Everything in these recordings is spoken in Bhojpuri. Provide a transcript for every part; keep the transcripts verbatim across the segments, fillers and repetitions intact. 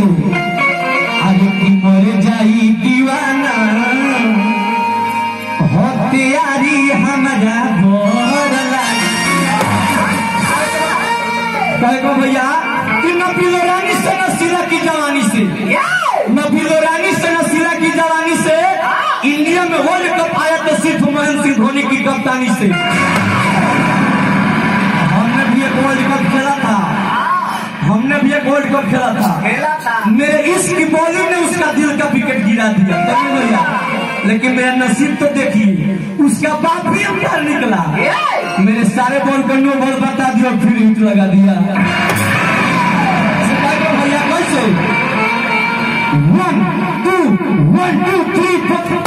कैसे आगे की मर जाई दीवाना हो तैयारी हमारा कहो भैया कि न पिलोरानी से न सिला की जवानी से न पिलोरानी से न सिला की जवानी से इंडिया में वर्ल्ड कप आया तो सिर्फ महेंद्र सिंह धोनी की कप्तानी से। हमने भी एक वर्ल्ड कप खेला था हमने भी एक वर्ल्ड कप खेला था खेला था मेरे इश्क की बॉलिंग ने उसका दिल का विकेट गिरा दिया तभी भैया। लेकिन मेरा नसीब तो देखिए उसका बाप भी अंदर निकला मेरे सारे बॉल को नो बॉल बता दिया फिर हिट लगा दिया भैया कैसे one two one two three four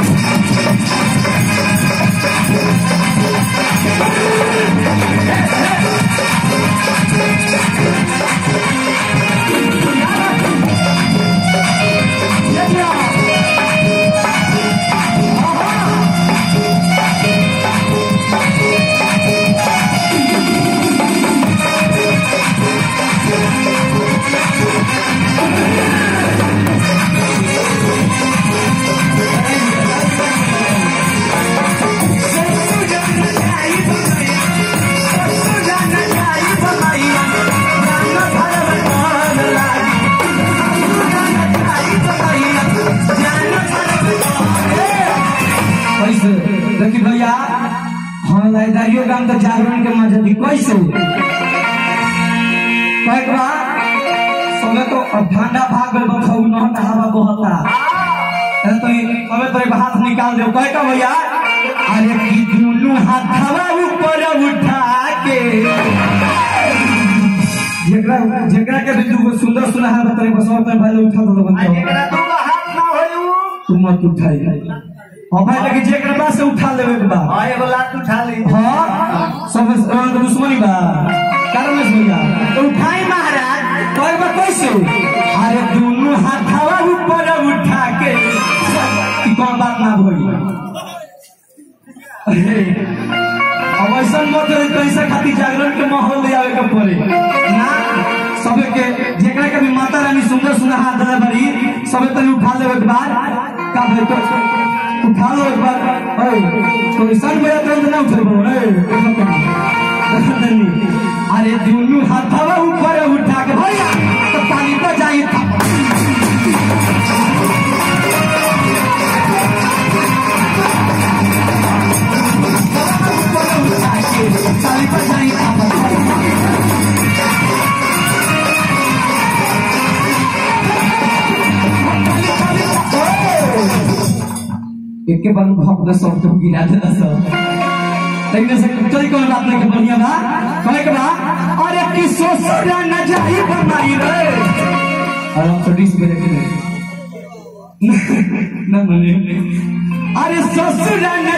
लेकिन भैया हम लाइदारियों गांव तो जागरण के मजा दी कैसे समय तो ठंडा भाग गल बखाऊ न हवा बहता तो हमें तो एक हाथ निकाल दो कह का भैया अरे की दोनों हाथ हवा ऊपर उठा के जेकरा जेकरा के भी दू सुंदर सुना है बताई बस और पहले उठा दो बंदा जेकरा दू हाथ ना होयू तुम मत उठाई हाँ भाई लेकिन जेकरा बा से उठा लेवे के बा हां एगो लात उठा ली हां सब दुश्मनी बा कारण में भैया तो उठाई महाराज कोई बा कैसे अरे दोनों हाथ हवा ऊपर उठा के की कौन बात ना भई अब ऐसा मत कैसे खाती जागरण के माहौल ले आवे के पड़े ना सबे के जेकरा के भी माता रानी सुंदर सुंदर हाथ दे बड़ी सबे तनी उठा लेवे के बाद का भाई तो उठा लो एक बार ओए तो सन मेरा तुरंत ना उठे बोलो अरे दोनों हाथ हवा ऊपर उठा के भैया तो पानी पर जाइए पानी पर जाइए एक के बार भाप दे सब तो गिरा देता सब लेकिन से चल कोई बात नहीं के बढ़िया बा कहे के बा अरे कि सोसरा न जाई बनाई रे और हम थोड़ी सी मेरे के ना मने अरे सोसरा